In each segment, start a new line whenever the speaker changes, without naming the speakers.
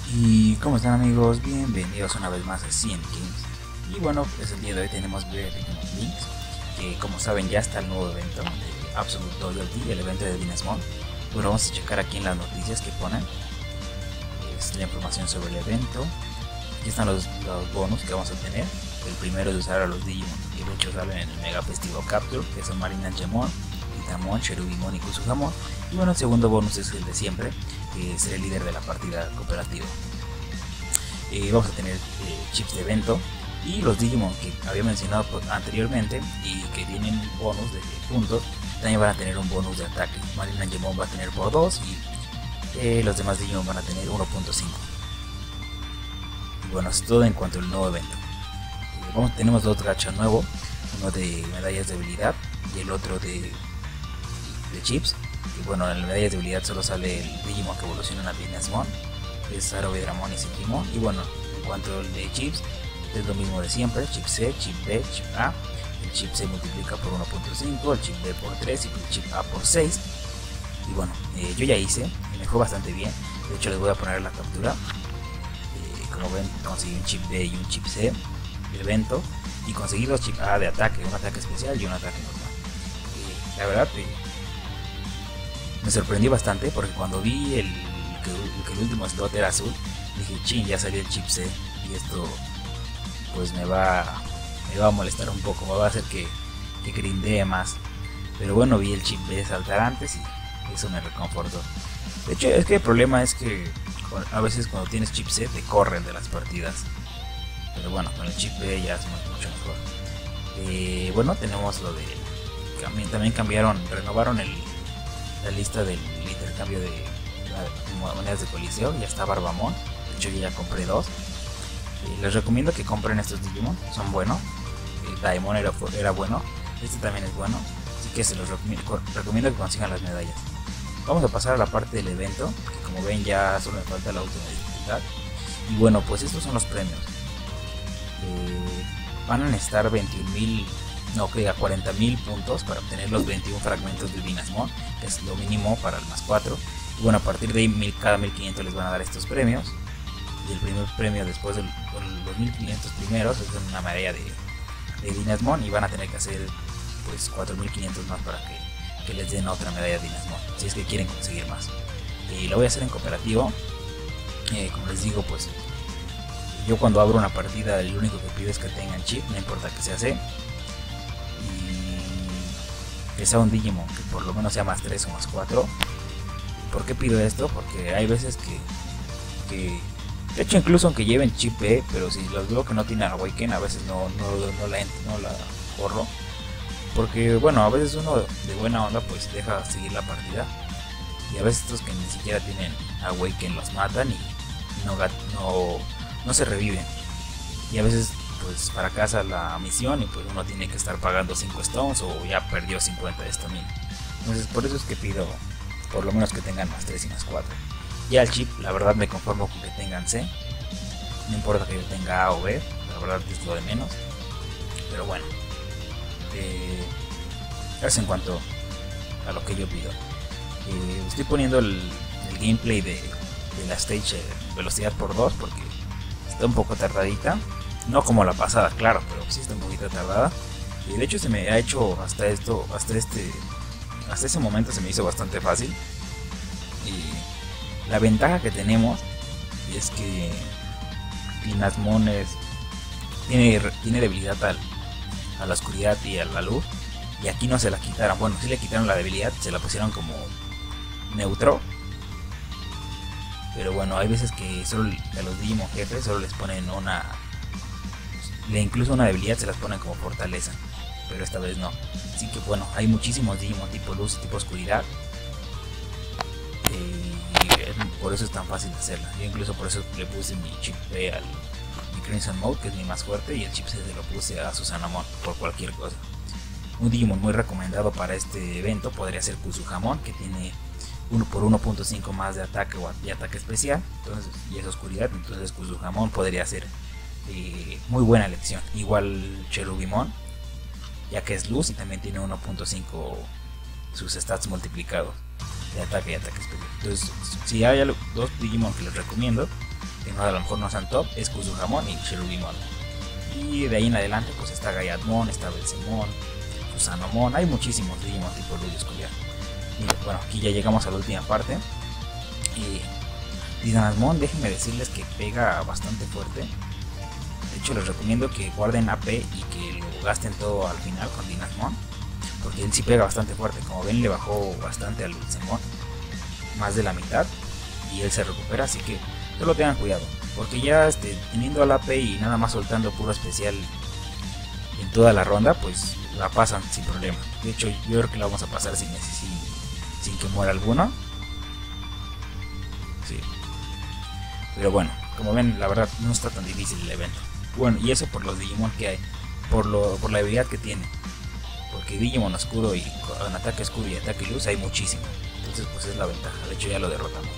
Y cómo están, amigos, bienvenidos una vez más a Cien Games. Y bueno, pues el día de hoy tenemos Digimon Links, que como saben ya está el nuevo evento de Absolute Loyalty, el evento de Dinasmon. Bueno, vamos a checar aquí en las noticias que ponen, es la información sobre el evento. Aquí están los bonus que vamos a tener. El primero es usar a los Digimon que de hecho salen en el Mega Festival Capture, que son Marinagemon, Itamon, Cherubimon y Kusuhamon. Y bueno, el segundo bonus es el de siempre, que es el líder de la partida cooperativa. Vamos a tener chips de evento y los Digimon que había mencionado anteriormente y que tienen bonus de puntos también van a tener un bonus de ataque. Marinagemon va a tener por 2 y los demás Digimon van a tener 1.5. Y bueno, es todo en cuanto al nuevo evento. Tenemos dos gachas nuevos, uno de medallas de habilidad y el otro de chips. Y bueno, en las medallas de habilidad solo sale el Digimon que evoluciona a Dinasmon, que es Arovedramon y Sentimon. Y bueno, en cuanto al de chips, es lo mismo de siempre: chip C, chip B, chip A. El chip C multiplica por 1.5, el chip B por 3 y el chip A por 6. Y bueno, yo ya hice y me fue bastante bien. De hecho, les voy a poner la captura. Como ven, conseguí un chip B y un chip C de evento, y conseguí dos chips A de ataque, un ataque especial y un ataque normal. La verdad, me sorprendió bastante porque cuando vi que el último slot era azul, dije, ching, ya salió el chip C y esto pues me va a molestar un poco, me va a hacer que grindee más. Pero bueno, vi el chip B saltar antes y eso me reconfortó. De hecho, es que el problema es que a veces cuando tienes chip C te corren de las partidas. Pero bueno, con el chip B ya es mucho mejor. Bueno, tenemos lo de... También renovaron la lista del intercambio de monedas de coliseo. Ya está Barbamon, de hecho yo ya compré dos. Les recomiendo que compren estos Digimon, son buenos. Daemon era bueno, este también es bueno, así que se los recomiendo que consigan las medallas. Vamos a pasar a la parte del evento, que como ven ya solo me falta la última dificultad. Y bueno, pues estos son los premios. Van a necesitar 40.000 puntos para obtener los 21 fragmentos de Dinasmon, que es lo mínimo para el más 4. Y bueno, a partir de ahí cada 1500 les van a dar estos premios. Y el primer premio después de los 1500 primeros es una medalla de Dinasmon, y van a tener que hacer pues 4500 más para que les den otra medalla de Dinasmon, si es que quieren conseguir más. Y lo voy a hacer en cooperativo. Como les digo, pues yo cuando abro una partida lo único que pido es que tengan chip, no importa que sea C, y que sea un Digimon que por lo menos sea más 3 o más 4. ¿Por qué pido esto? Porque hay veces que de hecho, incluso aunque lleven chip B, pero si los veo que no tienen Awaken, a veces no la corro. Porque bueno, a veces uno de buena onda pues deja seguir la partida, y a veces estos que ni siquiera tienen Awaken los matan y no se reviven. Y a veces pues para casa la misión y pues uno tiene que estar pagando 5 stones o ya perdió 50 de estamina. Entonces por eso es que pido por lo menos que tengan más 3 y más 4. Ya el chip, la verdad me conformo con que tengan C. No importa que yo tenga A o B, la verdad es lo de menos. Pero bueno, eso en cuanto a lo que yo pido. Estoy poniendo el gameplay de la stage velocidad por 2 porque está un poco tardadita. No como la pasada, claro, pero sí está un poquito tardada. Y de hecho se me ha hecho hasta ese momento se me hizo bastante fácil. Y la ventaja que tenemos es que Dinasmon tiene debilidad a la oscuridad y a la luz, y aquí no se la quitaron. Bueno, sí le quitaron la debilidad, se la pusieron como neutro. Pero bueno, hay veces que solo a los Digimon jefes solo les ponen incluso una debilidad se las ponen como fortaleza, pero esta vez no. Así que bueno, hay muchísimos Digimon tipo luz y tipo oscuridad, y por eso es tan fácil de hacerla. Yo incluso por eso le puse mi chip B mi Crimson Mode, que es mi más fuerte, y el chip C se lo puse a Susanamon por cualquier cosa. Un Digimon muy recomendado para este evento podría ser Kusuhamon, que tiene 1 por 1.5 más de ataque y ataque especial, entonces, y es oscuridad. Entonces Kusuhamon podría ser muy buena elección. Igual Cherubimon, ya que es luz y también tiene 1.5 sus stats multiplicados de ataque y ataque especial. Entonces, si hay dos Digimon que les recomiendo, que no, a lo mejor no sean top, es Kuzuhamon y Cherubimon. Y de ahí en adelante pues está Gaiatmon, está Belzemon, Susanomon, hay muchísimos Digimon tipo Lugios Escolar. Y bueno, aquí ya llegamos a la última parte. Dynasmon, déjenme decirles que pega bastante fuerte. De hecho les recomiendo que guarden AP y que lo gasten todo al final con Dynasmon, porque él sí pega bastante fuerte. Como ven, le bajó bastante al Belzemon, más de la mitad, y él se recupera, así que solo tengan cuidado, porque ya teniendo al AP y nada más soltando puro especial en toda la ronda, pues la pasan sin problema. De hecho yo creo que la vamos a pasar sin que muera alguno. Sí. Pero bueno, como ven, la verdad no está tan difícil el evento. Bueno, y eso por los Digimon que hay, por la habilidad que tiene, porque Digimon oscuro y con ataque oscuro y ataque luz hay muchísimo. Entonces pues es la ventaja. De hecho ya lo derrotamos.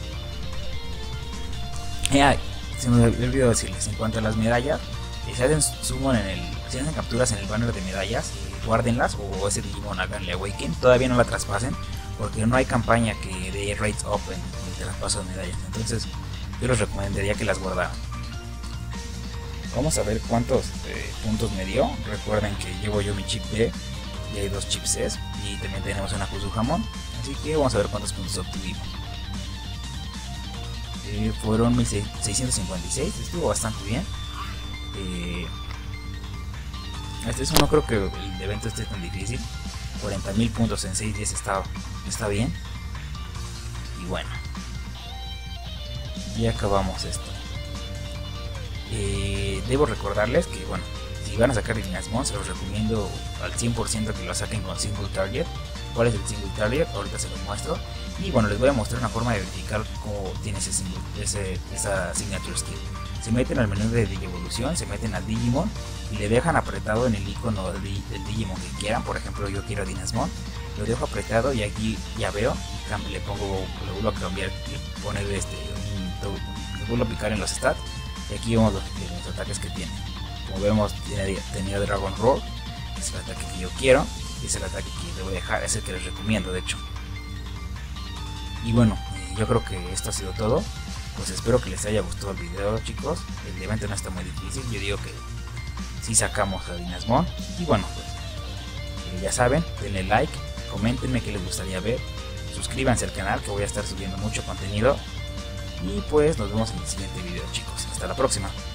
Se me olvidó decirles, en cuanto a las medallas, si hacen summon si hacen capturas en el banner de medallas, guárdenlas, o ese Digimon háganle Awaken, todavía no la traspasen, porque no hay campaña que dé rates up en el traspaso de medallas. Entonces yo les recomendaría que las guardaran. Vamos a ver cuántos puntos me dio. Recuerden que llevo yo mi chip B y hay 2 chips C, y también tenemos una Kuzuhamon, así que vamos a ver cuántos puntos obtuvimos. Fueron 1656, estuvo bastante bien. No creo que el evento esté tan difícil. 40.000 puntos en 6 días está bien. Y bueno, ya acabamos esto. Debo recordarles que, bueno, si van a sacar Dynasmon, se los recomiendo al 100% que lo saquen con Single Target. ¿Cuál es el Single Target? Ahorita se los muestro. Y bueno, les voy a mostrar una forma de verificar cómo tiene esa Signature Skill. Se meten al menú de Digievolución, se meten al Digimon y le dejan apretado en el icono del Digimon que quieran. Por ejemplo, yo quiero Dynasmon, lo dejo apretado y aquí ya veo, le vuelvo a cambiar, le vuelvo a picar en los stats, y aquí vemos los ataques que tiene. Como vemos, tenía Dragon Roar, es el ataque que yo quiero, y es el ataque que le voy a dejar, es el que les recomiendo de hecho. Y bueno, yo creo que esto ha sido todo. Pues espero que les haya gustado el video, chicos. El evento no está muy difícil, yo digo que sí sacamos a Dynasmon. Y bueno, pues ya saben, denle like, coméntenme qué les gustaría ver, suscríbanse al canal que voy a estar subiendo mucho contenido. Y pues nos vemos en el siguiente video, chicos. Hasta la próxima.